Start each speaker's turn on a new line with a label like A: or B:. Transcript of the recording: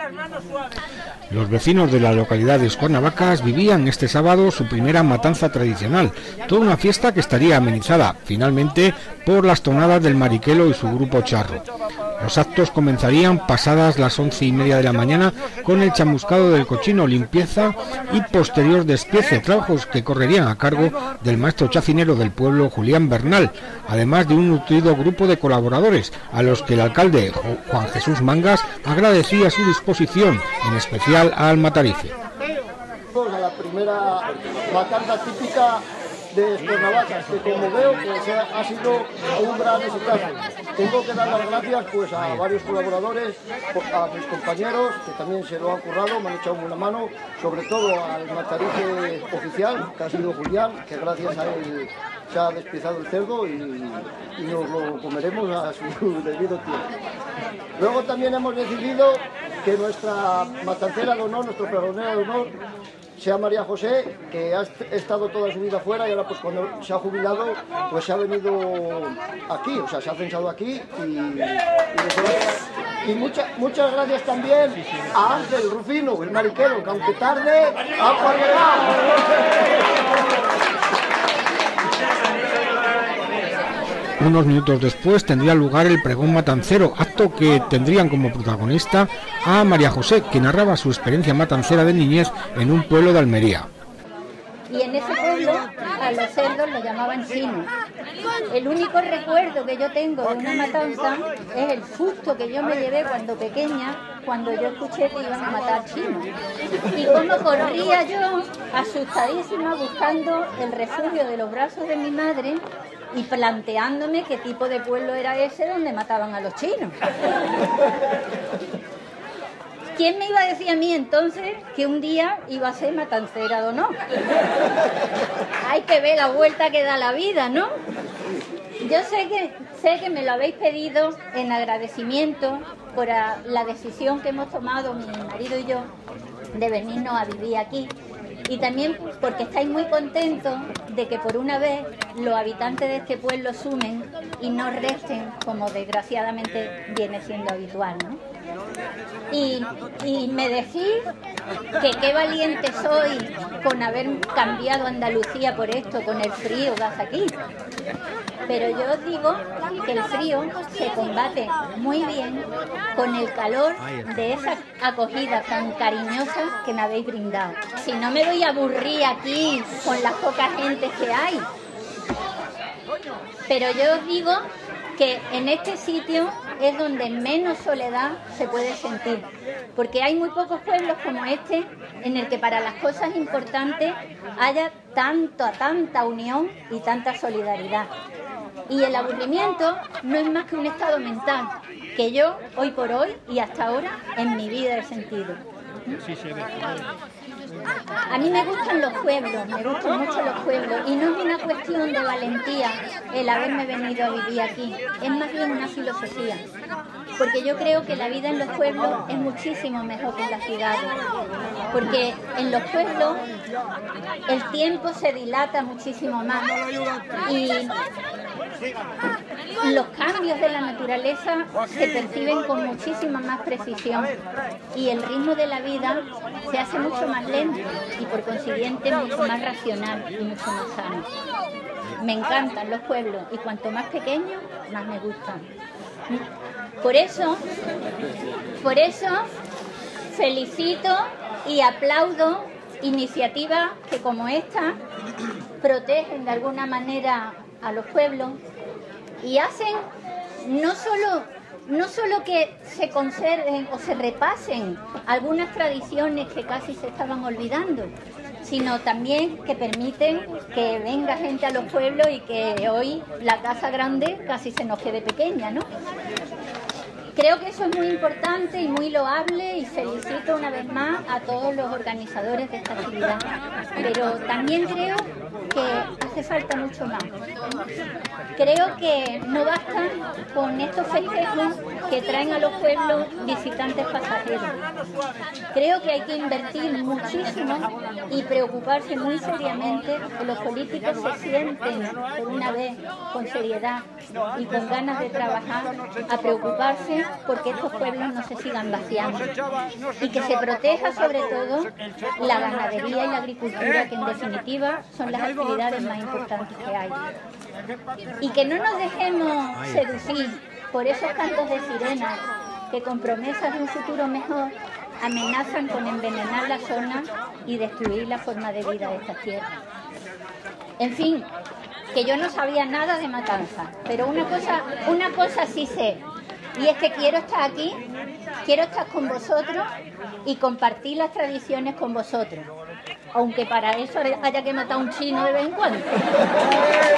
A: Los vecinos de la localidad de Escuernavacas vivían este sábado su primera matanza tradicional, toda una fiesta que estaría amenizada, finalmente, por las tonadas del Mariquelo y su grupo charro. Los actos comenzarían pasadas las 11:30 de la mañana con el chamuscado del cochino, limpieza y posterior despiece, trabajos que correrían a cargo del maestro chacinero del pueblo, Julián Bernal, además de un nutrido grupo de colaboradores, a los que el alcalde Juan Jesús Mangas agradecía su disposición, en especial al Matarife.
B: A la primera matanza típica de Escuernavacas, que como veo pues ha sido un gran exitazo. Tengo que dar las gracias pues a varios colaboradores, a mis compañeros que también se lo han currado, me han echado una mano, sobre todo al Matarife oficial, que ha sido Julián, que gracias a él se ha despiezado el cerdo y nos lo comeremos a su debido tiempo. Luego también hemos decidido que nuestra matancera de honor, nuestra pregonera de honor, sea María José, que ha estado toda su vida fuera y ahora pues cuando se ha jubilado pues se ha venido aquí, o sea, se ha censado aquí y muchas gracias también a Ángel Rufino, el Mariquelo, que aunque tarde ha llegado.
A: Unos minutos después tendría lugar el pregón matancero, acto que tendrían como protagonista a María José, que narraba su experiencia matancera de niñez en un pueblo de Almería.
C: Y en ese pueblo a los cerdos lo llamaban chinos. El único recuerdo que yo tengo de una matanza es el susto que yo me llevé cuando pequeña, cuando yo escuché que iban a matar chinos. Y cómo corría yo, asustadísima, buscando el refugio de los brazos de mi madre y planteándome qué tipo de pueblo era ese donde mataban a los chinos. ¿Quién me iba a decir a mí entonces que un día iba a ser matancera de honor? Hay que ver la vuelta que da la vida, ¿no? Yo sé que me lo habéis pedido en agradecimiento por la decisión que hemos tomado mi marido y yo de venirnos a vivir aquí. Y también porque estáis muy contentos de que por una vez los habitantes de este pueblo sumen y no resten, como desgraciadamente viene siendo habitual, ¿no? Y me decís que qué valiente soy con haber cambiado Andalucía por esto, con el frío que hace aquí. Pero yo os digo que el frío se combate muy bien con el calor de esa acogida tan cariñosa que me habéis brindado. Si no me voy a aburrir aquí con las pocas gentes que hay. Pero yo os digo que en este sitio es donde menos soledad se puede sentir, porque hay muy pocos pueblos como este en el que para las cosas importantes haya tanta unión y tanta solidaridad. Y el aburrimiento no es más que un estado mental que yo, hoy por hoy y hasta ahora, en mi vida he sentido. A mí me gustan los pueblos, me gustan mucho los pueblos, y no es una cuestión de valentía el haberme venido a vivir aquí, es más bien una filosofía, porque yo creo que la vida en los pueblos es muchísimo mejor que en las ciudades, porque en los pueblos el tiempo se dilata muchísimo más y los cambios de la naturaleza se perciben con muchísima más precisión y el ritmo de la vida se hace mucho más lento y por consiguiente mucho más racional y mucho más sano. Me encantan los pueblos y cuanto más pequeños, más me gustan. Por eso felicito y aplaudo iniciativas que como esta protegen de alguna manera a los pueblos y hacen no solo que se conserven o se repasen algunas tradiciones que casi se estaban olvidando, sino también que permiten que venga gente a los pueblos y que hoy la casa grande casi se nos quede pequeña, ¿no? Creo que eso es muy importante y muy loable y felicito una vez más a todos los organizadores de esta actividad. Pero también creo que hace falta mucho más. Creo que no basta con estos festejos que traen a los pueblos visitantes pasajeros. Creo que hay que invertir muchísimo y preocuparse muy seriamente que los políticos se sienten por una vez con seriedad y con ganas de trabajar a preocuparse porque estos pueblos no se sigan vaciando y que se proteja sobre todo la ganadería y la agricultura, que en definitiva son las actividades más importantes que hay. Y que no nos dejemos seducir por esos cantos de sirenas que con promesas de un futuro mejor amenazan con envenenar la zona y destruir la forma de vida de estas tierras. En fin, que yo no sabía nada de Matanza, pero una cosa sí sé, y es que quiero estar aquí, quiero estar con vosotros y compartir las tradiciones con vosotros, aunque para eso haya que matar a un chino de vez en cuando.